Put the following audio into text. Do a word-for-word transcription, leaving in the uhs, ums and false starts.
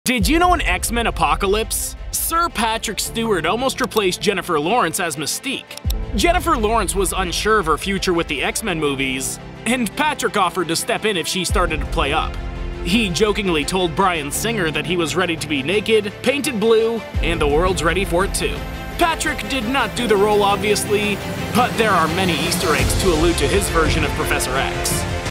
Did you know in X-Men Apocalypse, Sir Patrick Stewart almost replaced Jennifer Lawrence as Mystique? Jennifer Lawrence was unsure of her future with the X-Men movies, and Patrick offered to step in if she started to play up. He jokingly told Bryan Singer that he was ready to be naked, painted blue, and the world's ready for it too. Patrick did not do the role obviously, but there are many Easter eggs to allude to his version of Professor X.